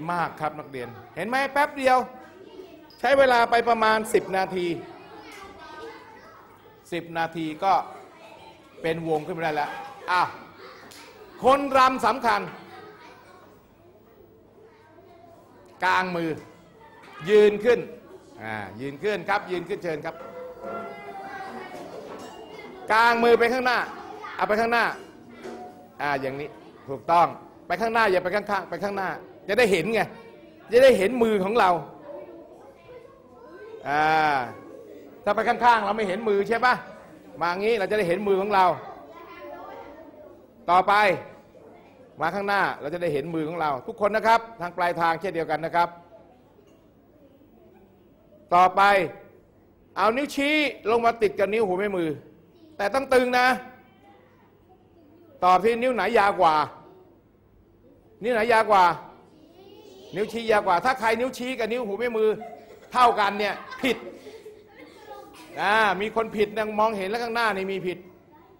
มากครับนักเรียนเห็นไหมแป๊บเดียวใช้เวลาไปประมาณ10 นาที10 นาทีก็เป็นวงขึ้นมาได้แล้วอ้าวคนรำสำคัญกลางมือยืนขึ้นยืนขึ้นครับยืนขึ้นเชิญครับกลางมือไปข้างหน้าเอาไปข้างหน้าอย่างนี้ถูกต้องไปข้างหน้าอย่าไปข้างๆไปข้างหน้าจะได้เห็นไงจะได้เห็นมือของเราถ้าไปข้างๆเราไม่เห็นมือใช่ปะมางี้เราจะได้เห็นมือของเราต่อไปมาข้างหน้าเราจะได้เห็นมือของเราทุกคนนะครับทางปลายทางเช่นเดียวกันนะครับต่อไปเอานิ้วชี้ลงมาติดกับนิ้วหัวแม่มือแต่ต้องตึงนะตอบที่นิ้วไหนยาวกว่านิ้วไหนยาวกว่านิ้วชี้ยาวกว่าถ้าใครนิ้วชี้กับนิ้วหัวแม่มือเท่ากันเนี่ยผิดมีคนผิดนะมองเห็นแล้วข้างหน้านี่มีผิด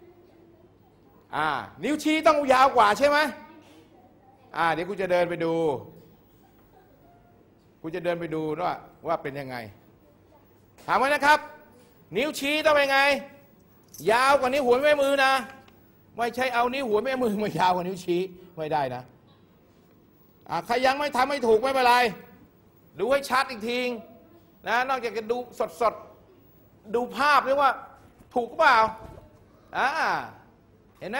นิ้วชี้ต้องยาวกว่าใช่ไหมเดี๋ยวกูจะเดินไปดูว่าเป็นยังไงถามไว้นะครับนิ้วชี้ต้องเป็นไงยาวกว่านิ้วหัวแม่มือนะไม่ใช่เอานิ้วหัวแม่มือมายาวกว่านิ้วชี้ไม่ได้นะใครยังไม่ทำไม่ถูกไม่เป็นไรดูให้ชัดอีกทีนะนอกจากจะดูสดดูภาพด้วยว่าถูกเปล่าเห็นไหม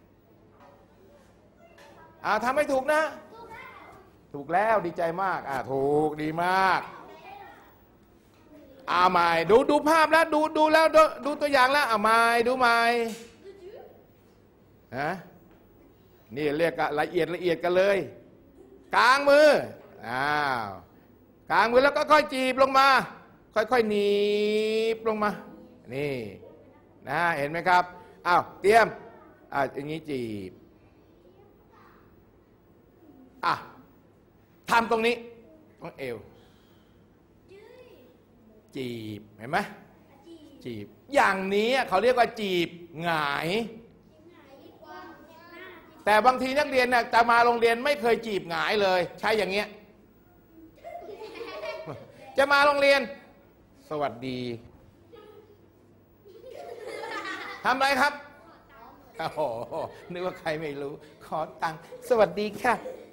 ทำให้ถูกนะถูกแล้วดีใจมากถูกดีมากใหม่ดูภาพแล้วดูแล้วดูตัวอย่างแล้วใหม่ดูใหม่นี่เรียกละเอียดกันเลยกลางมือกลางมือแล้วก็ค่อยจีบลงมาค่อยหนีบลงมานี่นะเห็นไหมครับเตรียมอย่างนี้จีบทำตรงนี้ต้องเอวจีบเห็นไหมจีบอย่างนี้เขาเรียกว่าจีบหงายแต่บางทีนักเรียนเนี่ยจะมาโรงเรียนไม่เคยจีบหงายเลยใช้อย่างเงี้ยจะมาโรงเรียนสวัสดีทำไรครับโอ้โหนึกว่าใครไม่รู้ขอตังค์สวัสดีค่ะ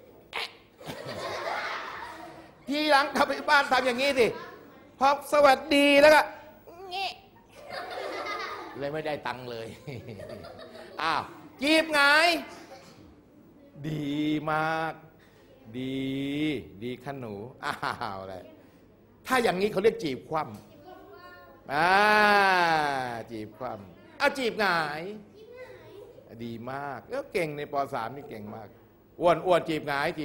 ทีหลังกลับไปบ้านทำอย่างนี้สิพอสวัสดีแล้วก็งี้เลยไม่ได้ตังค์เลยจีบหงายดีมากดีขนูอะไรถ้าอย่างนี้เขาเรียกจีบคว่ำจีบคว่ำจีบหงายดีมากเก่งในป.3 นี่เก่งมากอ้วนจีบหงาย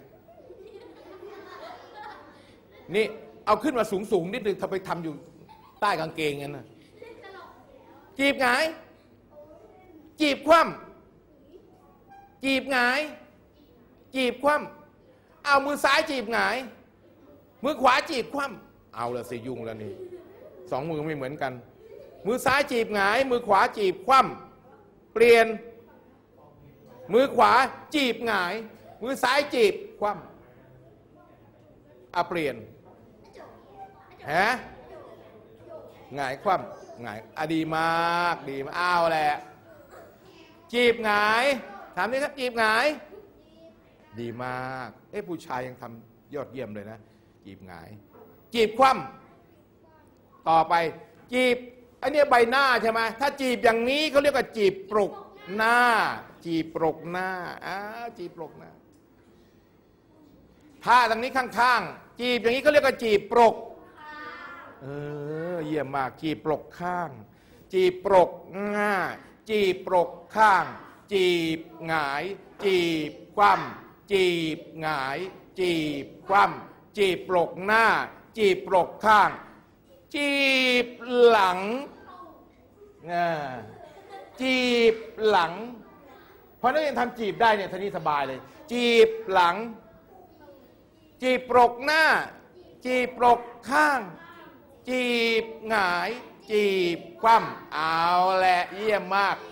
นี่เอาขึ้นมาสูงนิดนึงถ้าไปทำอยู่ใต้กางเกงงั้นนะจีบหงายจีบคว่ำจีบหงายจีบคว่ำเอามือซ้ายจีบหงายมือขวาจีบคว่ำเอาละสิยุ่งแล้วนี่สองมือไม่เหมือนกันมือซ้ายจีบหงายมือขวาจีบคว่ำเปลี่ยนมือขวาจีบหงายมือซ้ายจีบคว่ำเปลี่ยนหงายคว่ำหงายดีมากเอาแหละจีบหงายถามนี่ครับจีบหงายดีมากผู้ชายยังทำยอดเยี่ยมเลยนะจีบหงายจีบคว่ำต่อไปจีบอันนี้ใบหน้าใช่ไหมถ้าจีบอย่างนี้เขาเรียกว่าจีบปรกหน้าจีบปรกหน้าจีบปรกหน้าถ้าทางนี้ข้างๆจีบอย่างนี้เขาเรียกว่าจีบปรกเยี่ยมมากจีบปรกข้างจีบปรกหน้าจีบปรกข้างจีบหงายจีบคว่ำจีบหงายจีบคว่ำจีบปรกหน้าจีบปรกข้างจีบหลังจีบหลังเพราะนักเรียนทำจีบได้เนี่ยทีนี้สบายเลยจีบหลังจีบปรกหน้าจีบปรกข้างจีบหงายจีบคว่ำเอาแหละเยี่ยมมาก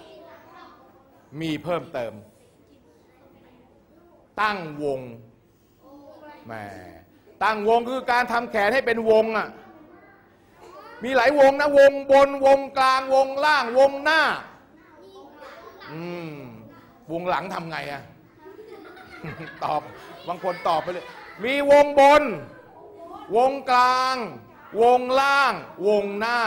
มีเพิ่มเติมตั้งวงแหมตั้งวงคือการทำแขนให้เป็นวงอ่ะมีหลายวงนะวงบนวงกลางวงล่างวงหน้าวงหลังทำไงอ่ะ ตอบบางคนตอบไปเลยมีวงบนวงกลางวงล่างวงหน้า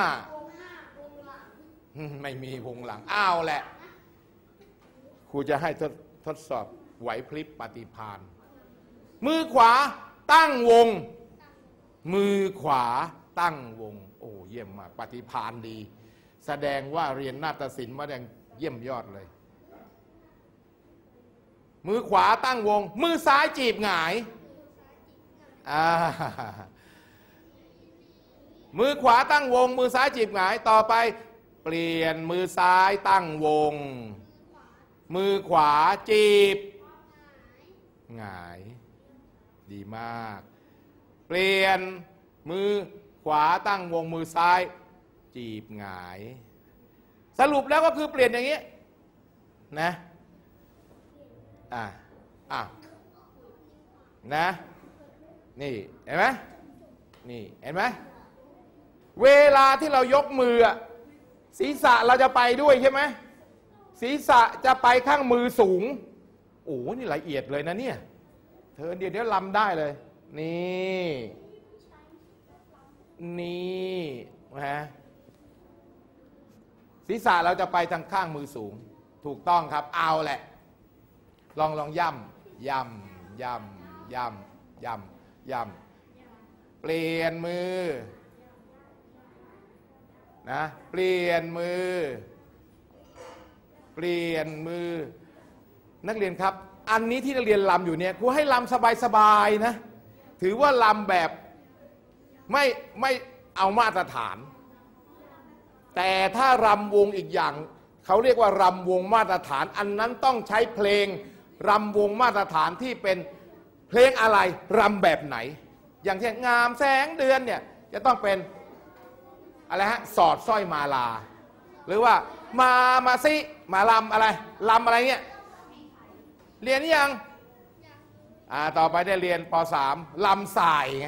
ไม่มีวงหลังอ้าวแหละครูจะให้ทดสอบไหวพริบปฏิภาณมือขวาตั้งวงมือขวาตั้งวงโอ้เยี่ยมมากปฏิภาณดีแสดงว่าเรียนนาฏศิลป์มาอย่างเยี่ยมยอดเลยมือขวาตั้งวงมือซ้ายจีบหงายมือขวาตั้งวงมือซ้ายจีบหงายต่อไปเปลี่ยนมือซ้ายตั้งวงมือขวาจีบหงายดีมากเปลี่ยนมือขวาตั้งวงมือซ้ายจีบหงายสรุปแล้วก็คือเปลี่ยนอย่างนี้นะนะนี่เห็นไหมนี่เห็นไหมเวลาที่เรายกมือศีรษะเราจะไปด้วยใช่ไหมศีรษะจะไปข้างมือสูงโอ้นี่ละเอียดเลยนะเนี่ยเธอเดี๋ยวลำได้เลยนี่นี่นะศีรษะเราจะไปทางข้างมือสูงถูกต้องครับเอาแหละลองย่ำย่ำย่ำย่ำย่ำย่ำเปลี่ยนมือนะเปลี่ยนมือเปลี่ยนมือนักเรียนครับอันนี้ที่นักเรียนลำอยู่เนี่ยครูให้ลำสบายๆนะถือว่าลำแบบไม่เอามาตรฐานแต่ถ้ารำวงอีกอย่างเขาเรียกว่ารำวงมาตรฐานอันนั้นต้องใช้เพลงรำวงมาตรฐานที่เป็นเพลงอะไรรำแบบไหนอย่างเช่นงามแสงเดือนเนี่ยจะต้องเป็นอะไรฮะสอดสร้อยมาลาหรือว่ามาซิมาลำอะไรลำอะไรเนี่ยเรียนยังต่อไปได้เรียนป .3 ลำสายไง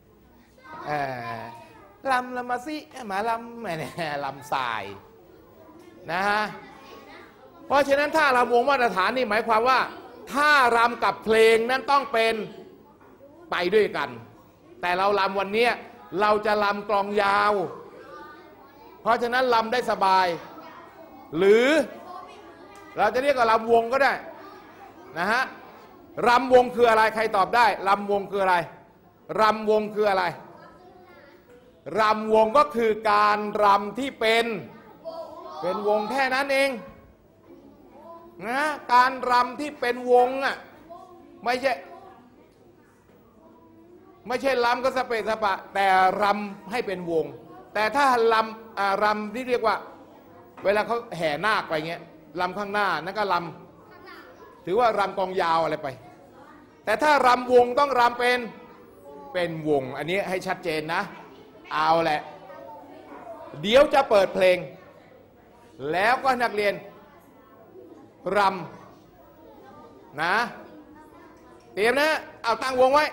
ลำมาซิมาลำไม่เนี่ยลำสายนะฮะเพราะฉะนั้นถ้ารำวงมาตรฐานนี่หมายความว่าถ้ารำกับเพลงนั้นต้องเป็นไปด้วยกันแต่เรารำวันนี้เราจะรำกลองยาวเพราะฉะนั้นรำได้สบายหรือเราจะเรียกว่ารำวงก็ได้นะฮะรำวงคืออะไรใครตอบได้รำวงคืออะไรรำวงคืออะไรรำวงก็คือการรำที่เป็นวงแค่นั้นเองนะการรำที่เป็นวงไม่ใช่รำก็สเปะสปะแต่รำให้เป็นวงแต่ถ้ารำที่เรียกว่าเวลาเขาแห่นาคไปเงี้ยรำข้างหน้านั่นก็รำถือว่ารำกองยาวอะไรไปแต่ถ้ารำวงต้องรำเป็นวงอันนี้ให้ชัดเจนนะเอาแหละเดี๋ยวจะเปิดเพลงแล้วก็นักเรียนรำนะเตรียมนะเอาตั้งวงไว้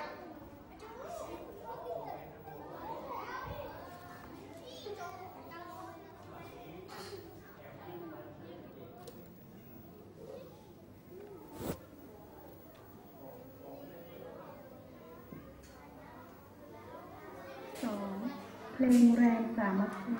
เพลงแรงสามัคคี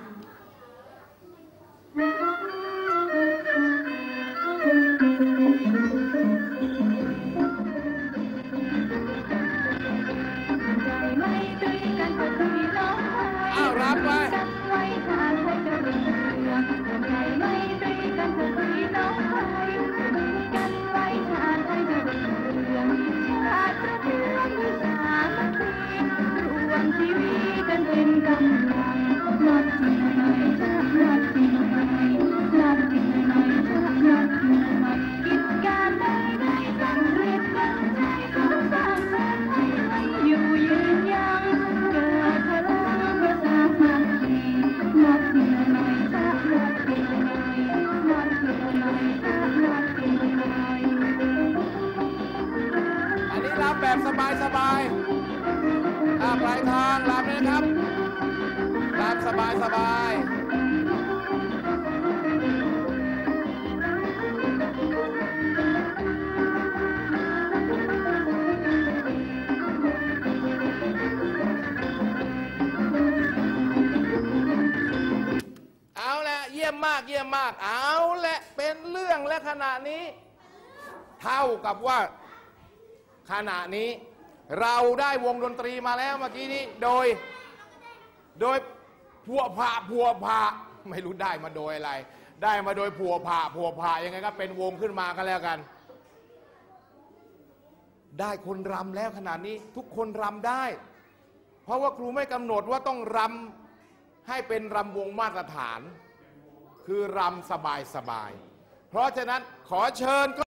รับไปอันนี้รับแบบสบายสบายเอาละเยี่ยมมากเยี่ยมมากเอาละเป็นเรื่องและขณะนี้เท่ากับว่าขณะนี้เราได้วงดนตรีมาแล้วเมื่อกี้นี้โดยผัวผาไม่รู้ได้มาโดยอะไรได้มาโดยผัวผายังไงก็เป็นวงขึ้นมากันแล้วกันได้คนรำแล้วขนาดนี้ทุกคนรำได้เพราะว่าครูไม่กำหนดว่าต้องรำให้เป็นรำวงมาตรฐานคือรำสบายเพราะฉะนั้นขอเชิญ